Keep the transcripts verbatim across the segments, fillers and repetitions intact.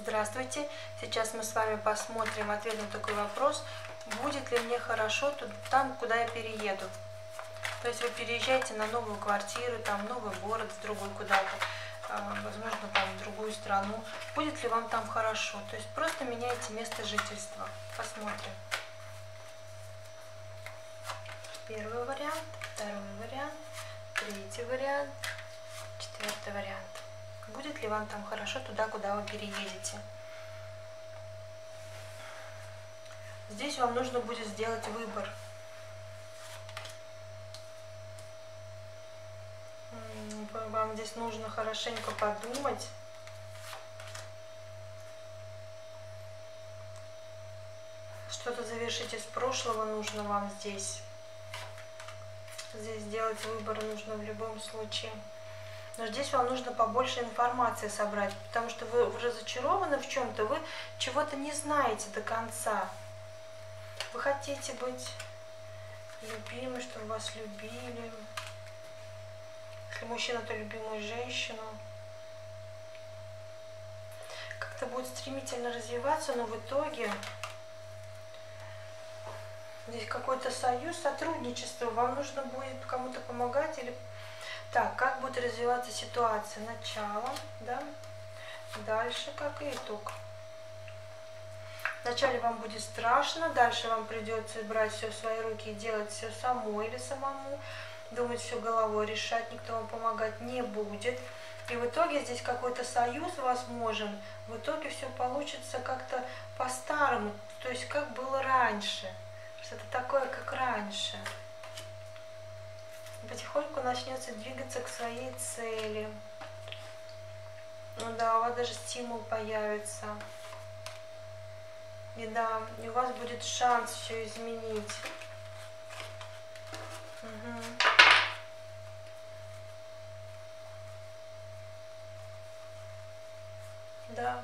Здравствуйте! Сейчас мы с вами посмотрим ответ на такой вопрос. Будет ли мне хорошо там, куда я перееду? То есть вы переезжаете на новую квартиру, там новый город, в другой куда-то, возможно, там в другую страну. Будет ли вам там хорошо? То есть просто меняете место жительства. Посмотрим. Первый вариант, второй вариант, третий вариант, четвертый вариант. Будет ли вам там хорошо туда, куда вы переедете? Здесь вам нужно будет сделать выбор. Вам здесь нужно хорошенько подумать. Что-то завершить из прошлого нужно вам здесь. Здесь сделать выбор нужно в любом случае. Но здесь вам нужно побольше информации собрать, потому что вы разочарованы в чем-то, вы чего-то не знаете до конца. Вы хотите быть любимой, чтобы вас любили. Если мужчина, то любимую женщину. Как-то будет стремительно развиваться, но в итоге здесь какой-то союз, сотрудничество. Вам нужно будет кому-то помогать или... Так, как будет развиваться ситуация? Начало, да? Дальше, как и итог. Вначале вам будет страшно, дальше вам придется брать все в свои руки и делать все самой или самому. Думать все головой, решать, никто вам помогать не будет. И в итоге здесь какой-то союз возможен. В итоге все получится как-то по-старому, то есть как было раньше. Что-то такое, как раньше. Потихоньку начнется двигаться к своей цели. Ну да, у вас даже стимул появится. И да, и у вас будет шанс все изменить. Угу. Да.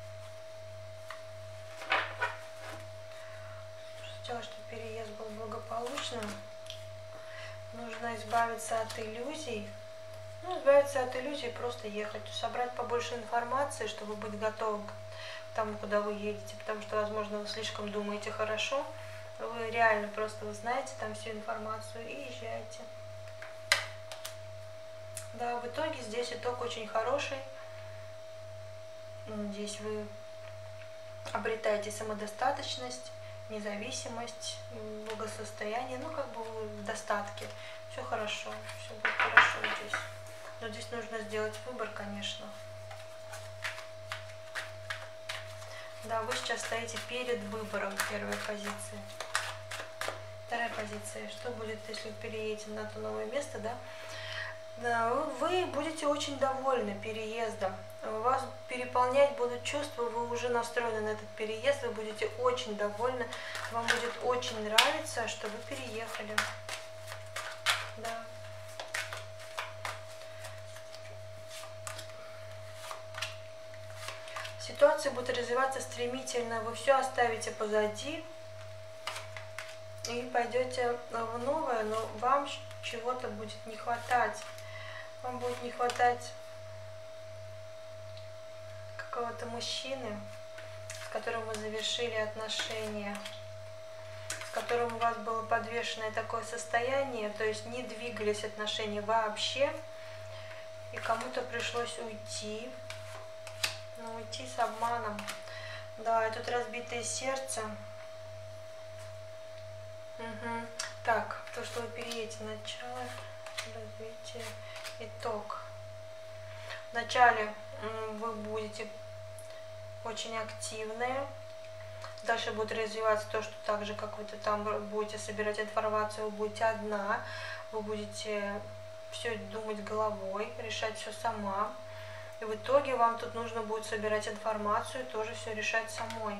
Хотела, чтобы переезд был благополучным. Нужно избавиться от иллюзий. Ну, избавиться от иллюзий, просто ехать. Собрать побольше информации, чтобы быть готовым к тому, куда вы едете. Потому что, возможно, вы слишком думаете хорошо. Вы реально просто вы знаете там всю информацию и езжайте. Да, в итоге здесь итог очень хороший. Здесь вы обретаете самодостаточность, независимость, благосостояние, ну как бы в достатке. Все хорошо, все будет хорошо здесь. Но здесь нужно сделать выбор, конечно. Да, вы сейчас стоите перед выбором, первой позиции. Вторая позиция. Что будет, если вы переедете на то новое место, да? Вы будете очень довольны переездом. Вас переполнять будут чувства, вы уже настроены на этот переезд, вы будете очень довольны, вам будет очень нравиться, что вы переехали. Да. Ситуация будет развиваться стремительно, вы все оставите позади и пойдете в новое, но вам чего-то будет не хватать. Вам будет не хватать какого-то мужчины, с которым вы завершили отношения, с которым у вас было подвешенное такое состояние, то есть не двигались отношения вообще, и кому-то пришлось уйти, но уйти с обманом. Да, и тут разбитое сердце. Угу. Так, то, что вы переедете, начало, развитие, итог. Вначале вы будете очень активные. Дальше будет развиваться то, что так же, как вы там будете собирать информацию, вы будете одна. Вы будете все думать головой, решать все сама. И в итоге вам тут нужно будет собирать информацию, тоже все решать самой.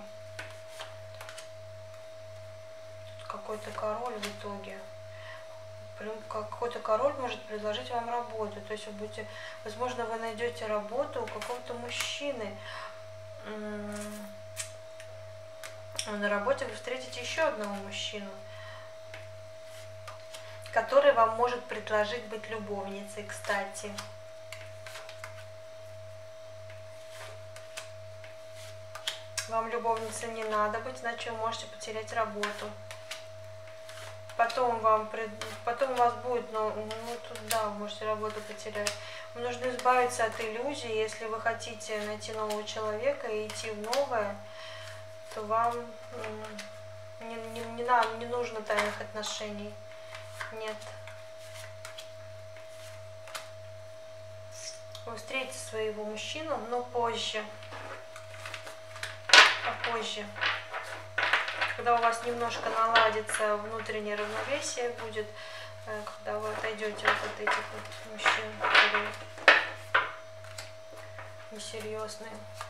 Какой-то король в итоге. Какой-то король может предложить вам работу. То есть вы будете, возможно, вы найдете работу у какого-то мужчины. На работе вы встретите еще одного мужчину, который вам может предложить быть любовницей, кстати. Вам любовницы не надо быть, иначе вы можете потерять работу. Потом вам потом у вас будет, но ну, тут да, вы можете работу потерять. Вам нужно избавиться от иллюзий. Если вы хотите найти нового человека и идти в новое, то вам не, не, не, надо, не нужно тайных отношений. Нет. Вы встретите своего мужчину, но позже. Попозже. Когда у вас немножко наладится внутреннее равновесие будет, когда вы отойдете вот от этих вот мужчин, которые несерьезные.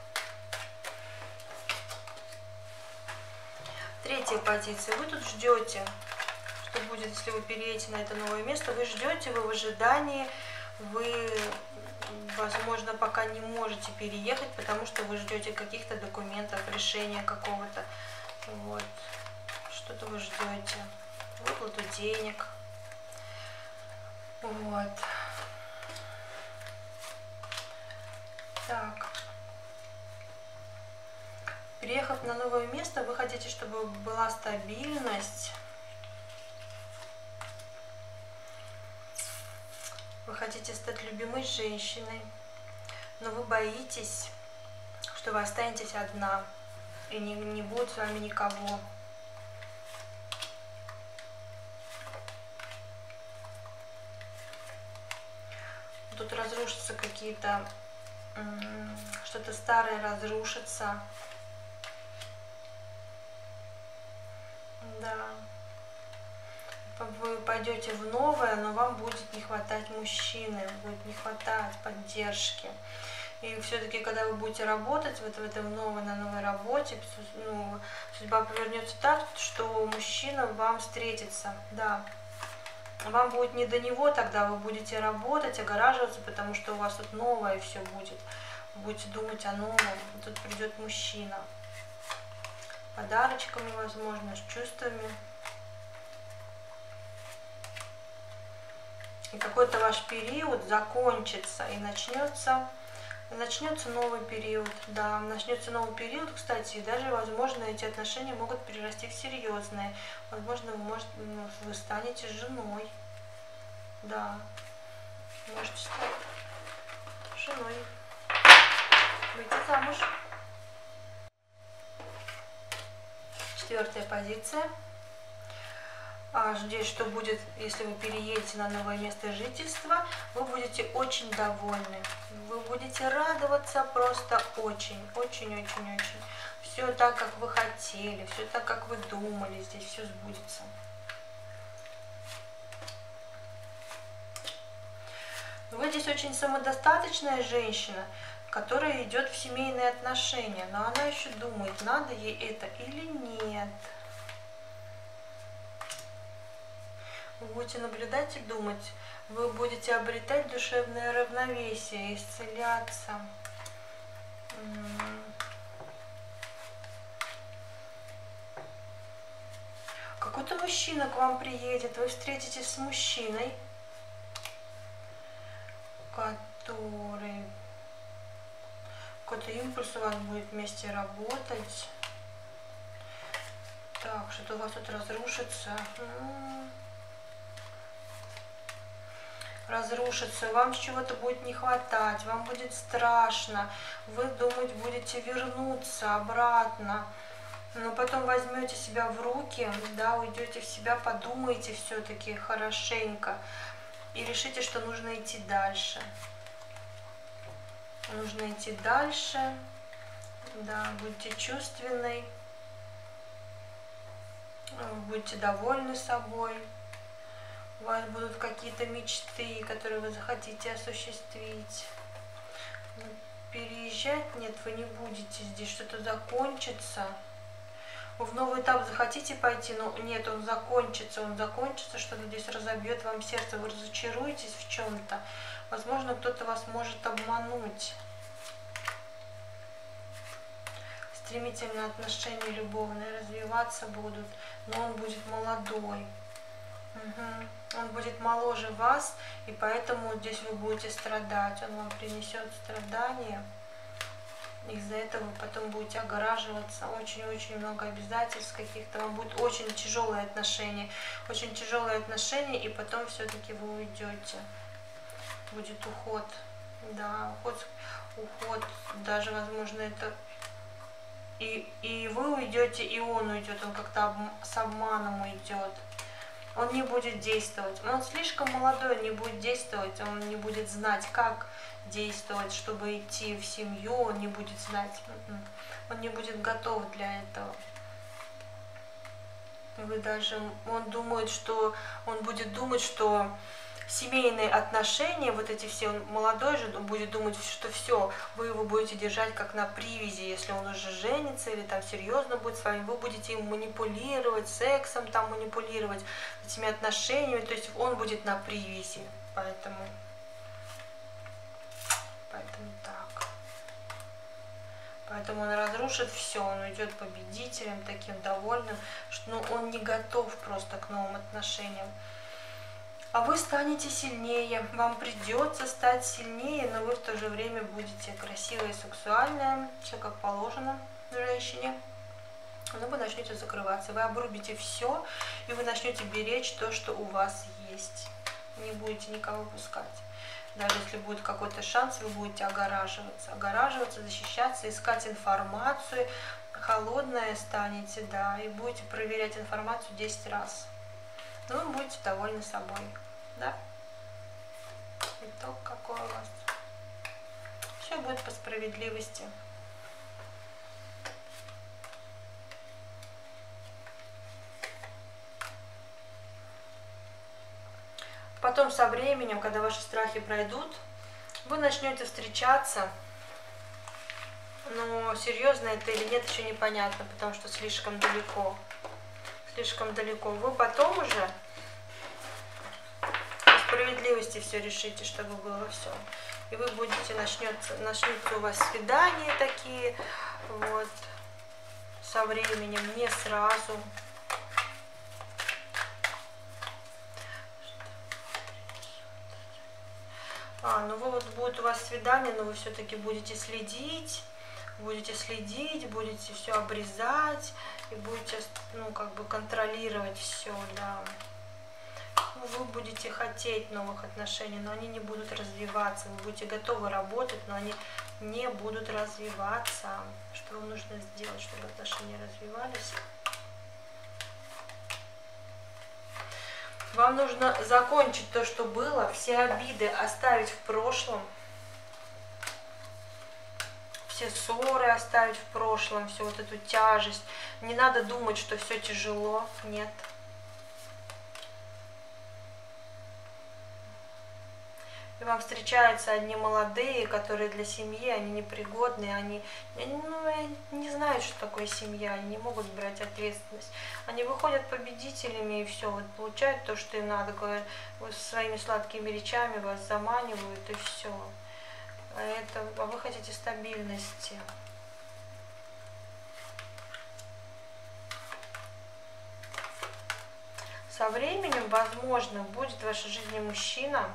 Третья позиция. Вы тут ждете, что будет, если вы переедете на это новое место. Вы ждете, вы в ожидании, вы, возможно, пока не можете переехать, потому что вы ждете каких-то документов, решения какого-то. Вот. Что-то вы ждете. Выплату денег. Вот. Так. Переехав на новое место, вы хотите, чтобы была стабильность. Вы хотите стать любимой женщиной, но вы боитесь, что вы останетесь одна, и не, не будет с вами никого. Тут разрушатся какие-то, что-то старое разрушится. Да. Вы пойдете в новое, но вам будет не хватать мужчины, будет не хватать поддержки. И все-таки, когда вы будете работать вот в этом новой, на новой работе, ну, судьба повернется так, что мужчина вам встретится, да. Вам будет не до него, тогда вы будете работать, огораживаться, потому что у вас тут новое все будет. Вы будете думать о новом, тут придет мужчина. Подарочками, возможно, с чувствами. И какой-то ваш период закончится и начнется, начнется новый период. Да, начнется новый период, кстати, и даже, возможно, эти отношения могут перерасти в серьезные. Возможно, вы, может, вы станете женой. Да, можете стать женой. Выйти замуж. Четвертая позиция. А здесь что будет, если вы переедете на новое место жительства, вы будете очень довольны. Вы будете радоваться просто очень, очень, очень, очень. Все так, как вы хотели, все так, как вы думали, здесь все сбудется. Вы здесь очень самодостаточная женщина, которая идет в семейные отношения, но она еще думает, надо ей это или нет. Вы будете наблюдать и думать, вы будете обретать душевное равновесие, исцеляться. Какой-то мужчина к вам приедет, вы встретитесь с мужчиной, который... Какой-то импульс у вас будет вместе работать. Так, что-то у вас тут разрушится. Разрушится, вам чего-то будет не хватать, вам будет страшно, вы думать будете вернуться обратно, но потом возьмете себя в руки, да, уйдете в себя, подумаете все-таки хорошенько и решите, что нужно идти дальше. Нужно идти дальше, да, будьте чувственной, будьте довольны собой. У вас будут какие-то мечты, которые вы захотите осуществить. Переезжать нет, вы не будете здесь, что-то закончится. Вы в новый этап захотите пойти, но нет, он закончится, он закончится, что-то здесь разобьет вам сердце, вы разочаруетесь в чем-то. Возможно, кто-то вас может обмануть. Стремительно отношения любовные развиваться будут, но он будет молодой. Угу. Он будет моложе вас, и поэтому здесь вы будете страдать. Он вам принесет страдания. Из-за этого вы потом будете огораживаться, очень-очень много обязательств каких-то, вам будет очень тяжелые отношения, очень тяжелые отношения, и потом все-таки вы уйдете. Будет уход, да, уход, уход, даже, возможно, это и, и вы уйдете, и он уйдет, он как-то об, с обманом уйдет. Он не будет действовать, он слишком молодой, он не будет действовать, он не будет знать, как действовать, чтобы идти в семью, он не будет знать, он не будет готов для этого. Вы даже, он думает, что, он будет думать, что семейные отношения, вот эти все, он молодой же, он будет думать, что все, вы его будете держать как на привязи, если он уже женится или там серьезно будет с вами, вы будете им манипулировать, сексом там манипулировать, этими отношениями, то есть он будет на привязи, поэтому... Поэтому так. Поэтому он разрушит все, он уйдет победителем, таким довольным, что ну, он не готов просто к новым отношениям. А вы станете сильнее, вам придется стать сильнее, но вы в то же время будете красивая и сексуальная, все как положено женщине. Но вы начнете закрываться, вы обрубите все, и вы начнете беречь то, что у вас есть. Не будете никого пускать. Даже если будет какой-то шанс, вы будете огораживаться, огораживаться, защищаться, искать информацию, холодная станете, да, и будете проверять информацию десять раз. Но вы будете довольны собой, да. Итог какой у вас? Все будет по справедливости. Потом со временем, когда ваши страхи пройдут, вы начнете встречаться, но серьезно это или нет, еще непонятно, потому что слишком далеко. Слишком далеко. Вы потом уже по справедливости все решите, чтобы было все. И вы будете, начнется, начнется у вас свидания такие, вот, со временем, не сразу. А, ну вы вот будет у вас свидание, но вы все-таки будете следить, будете следить, будете все обрезать и будете, ну, как бы контролировать все, да. Ну, вы будете хотеть новых отношений, но они не будут развиваться. Вы будете готовы работать, но они не будут развиваться. Что вам нужно сделать, чтобы отношения развивались? Вам нужно закончить то, что было, все обиды оставить в прошлом, все ссоры оставить в прошлом, всю вот эту тяжесть. Не надо думать, что все тяжело, нет. И вам встречаются одни молодые, которые для семьи, они непригодные, они, ну, не знают, что такое семья, они не могут брать ответственность. Они выходят победителями и все, вот, получают то, что им надо, говорят, вот, своими сладкими речами вас заманивают и все. А, это, а вы хотите стабильности. Со временем, возможно, будет в вашей жизни мужчина.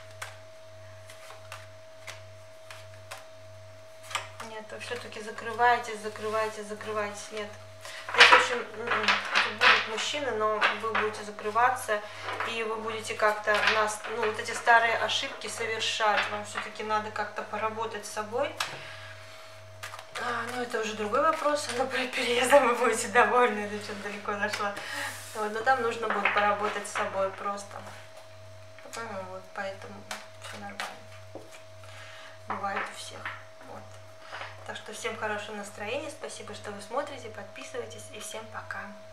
Нет, вы все-таки закрываетесь, закрываетесь, закрываетесь. Нет. Здесь очень будет мужчина, но вы будете закрываться, и вы будете как-то нас, ну, вот эти старые ошибки совершать. Вам все-таки надо как-то поработать с собой. А, ну, это уже другой вопрос. Но при переезде вы будете довольны, это что-то далеко зашло. Вот, но там нужно будет поработать с собой просто. Ну, вот, поэтому все нормально. Бывает у всех. Вот. Так что всем хорошего настроения, спасибо, что вы смотрите, подписывайтесь, и всем пока.